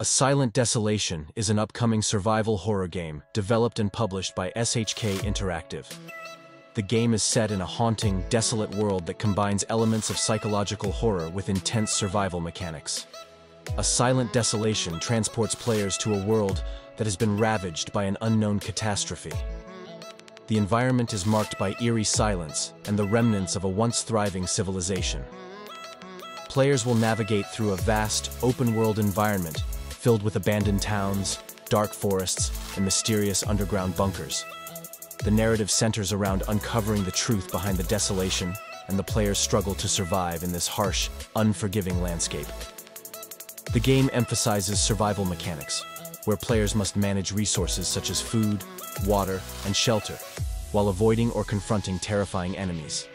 A Silent Desolation is an upcoming survival horror game developed and published by SHK Interactive. The game is set in a haunting, desolate world that combines elements of psychological horror with intense survival mechanics. A Silent Desolation transports players to a world that has been ravaged by an unknown catastrophe. The environment is marked by eerie silence and the remnants of a once thriving civilization. Players will navigate through a vast, open-world environment filled with abandoned towns, dark forests, and mysterious underground bunkers. The narrative centers around uncovering the truth behind the desolation and the player's struggle to survive in this harsh, unforgiving landscape. The game emphasizes survival mechanics, where players must manage resources such as food, water, and shelter, while avoiding or confronting terrifying enemies.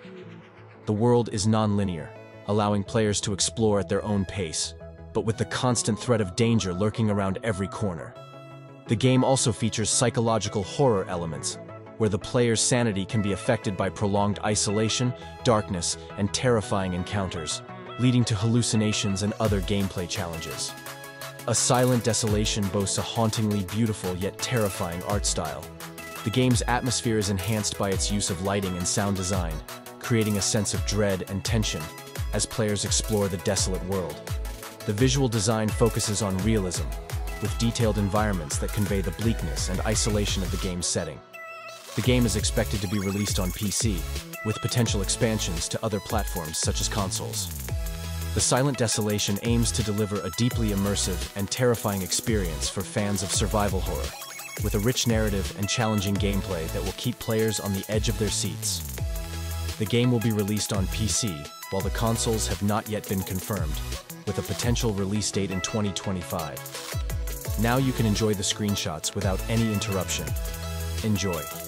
The world is non-linear, allowing players to explore at their own pace, but with the constant threat of danger lurking around every corner. The game also features psychological horror elements, where the player's sanity can be affected by prolonged isolation, darkness, and terrifying encounters, leading to hallucinations and other gameplay challenges. A Silent Desolation boasts a hauntingly beautiful yet terrifying art style. The game's atmosphere is enhanced by its use of lighting and sound design, creating a sense of dread and tension as players explore the desolate world. The visual design focuses on realism, with detailed environments that convey the bleakness and isolation of the game's setting. The game is expected to be released on PC, with potential expansions to other platforms such as consoles. The Silent Desolation aims to deliver a deeply immersive and terrifying experience for fans of survival horror, with a rich narrative and challenging gameplay that will keep players on the edge of their seats. The game will be released on PC, while the consoles have not yet been confirmed, with a potential release date in 2025. Now you can enjoy the screenshots without any interruption. Enjoy.